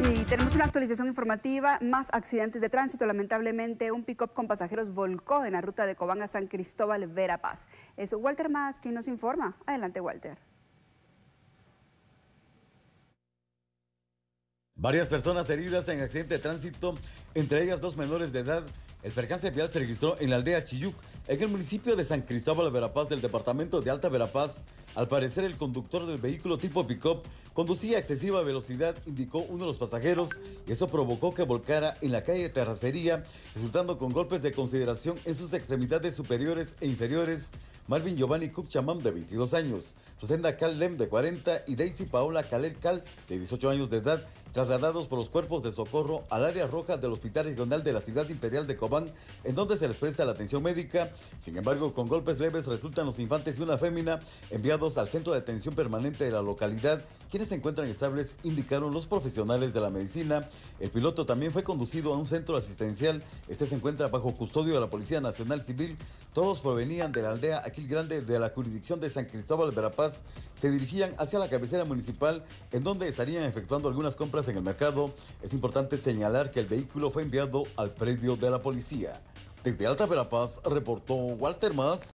Y tenemos una actualización informativa, más accidentes de tránsito. Lamentablemente, un pick-up con pasajeros volcó en la ruta de Cobán a San Cristóbal, Verapaz. Es Walter Mas quien nos informa. Adelante, Walter. Varias personas heridas en accidente de tránsito, entre ellas 2 menores de edad. El percance vial se registró en la aldea Chiyuc, en el municipio de San Cristóbal, Verapaz, del departamento de Alta Verapaz. Al parecer, el conductor del vehículo tipo pick-up conducía a excesiva velocidad, indicó uno de los pasajeros, y eso provocó que volcara en la calle Terracería, resultando con golpes de consideración en sus extremidades superiores e inferiores. Marvin Giovanni Cook Chamam, de 22 años, Rosenda Cal Lem, de 40, y Daisy Paola Calel Cal, de 18 años de edad, trasladados por los cuerpos de socorro al área roja del Hospital Regional de la Ciudad Imperial de Cobán, en donde se les presta la atención médica. Sin embargo, con golpes leves resultan los infantes y una fémina enviados al centro de atención permanente de la localidad, quienes se encuentran estables, indicaron los profesionales de la medicina. El piloto también fue conducido a un centro asistencial. Este se encuentra bajo custodio de la Policía Nacional Civil. Todos provenían de la aldea Aquil Grande de la jurisdicción de San Cristóbal, Verapaz. Se dirigían hacia la cabecera municipal, en donde estarían efectuando algunas compras en el mercado. Es importante señalar que el vehículo fue enviado al predio de la policía. Desde Alta Verapaz, reportó Walter Mas.